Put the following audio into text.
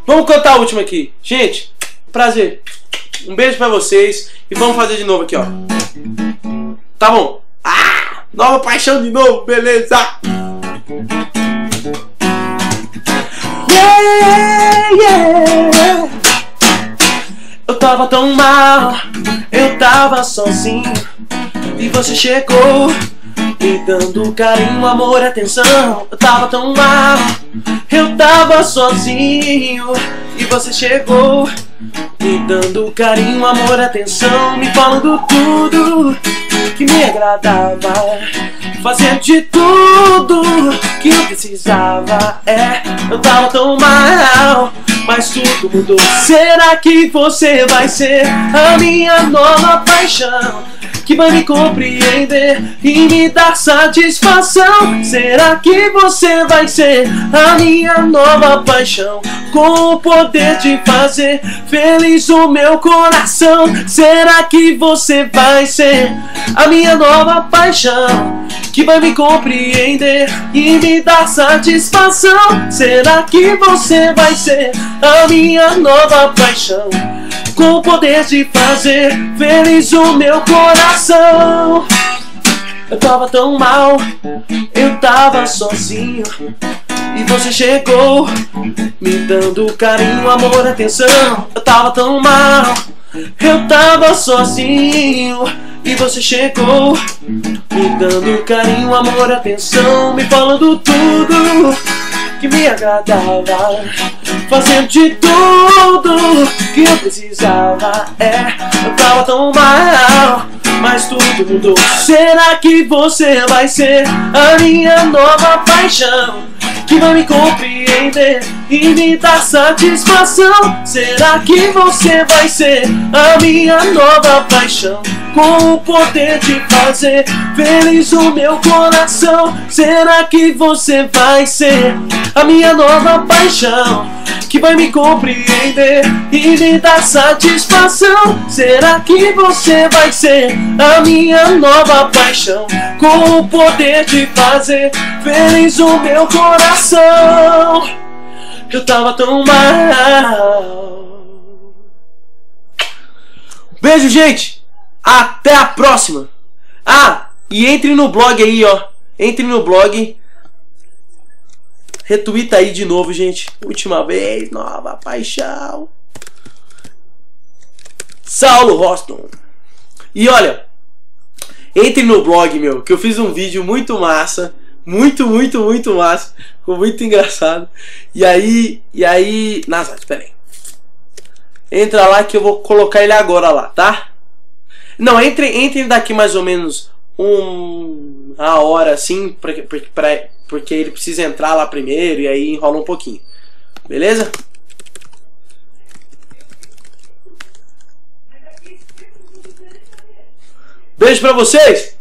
Vamos cantar a última aqui. Gente, prazer. Um beijo pra vocês. E vamos fazer de novo aqui, ó. Tá bom. Ah, Nova Paixão de novo, beleza. Yeah, yeah. Eu tava tão mal, eu tava sozinho, e você chegou me dando carinho, amor, atenção. Eu tava tão mal, eu tava sozinho, e você chegou me dando carinho, amor, atenção, me falando tudo que me agradava, fazendo de tudo que eu precisava. Eu tava tão mal, mas tudo mudou. Será que você vai ser a minha nova paixão, que vai me compreender e me dar satisfação? Será que você vai ser a minha nova paixão, com o poder de fazer feliz o meu coração? Será que você vai ser a minha nova paixão, que vai me compreender e me dar satisfação? Será que você vai ser a minha nova paixão, com o poder de fazer feliz o meu coração? Eu tava tão mal, eu tava sozinho, e você chegou me dando carinho, amor, atenção. Eu tava tão mal, eu tava sozinho, e você chegou me dando carinho, amor, atenção, me falando tudo que me agradava, fazendo de tudo que eu precisava. Eu tava tão mal, mas tudo mudou. Será que você vai ser a minha nova paixão, que vai me compreender e me dar satisfação? Será que você vai ser a minha nova paixão, com o poder de fazer feliz o meu coração? Será que você vai ser a minha nova paixão, que vai me compreender e me dar satisfação? Será que você vai ser a minha nova paixão, com o poder de fazer feliz o meu coração? Eu tava tão mal. Beijo, gente. Até a próxima. Ah, e entre no blog aí, ó. Entre no blog. Retweeta aí de novo, gente. Última vez, Nova Paixão. Saulo Roston. E olha, entre no blog, meu, que eu fiz um vídeo muito massa. Muito massa. Ficou muito engraçado. E aí... Nazário, espera aí. Entra lá que eu vou colocar ele agora lá, tá? Não, entre daqui mais ou menos uma hora assim, porque ele precisa entrar lá primeiro e aí enrola um pouquinho. Beleza? Beijo pra vocês!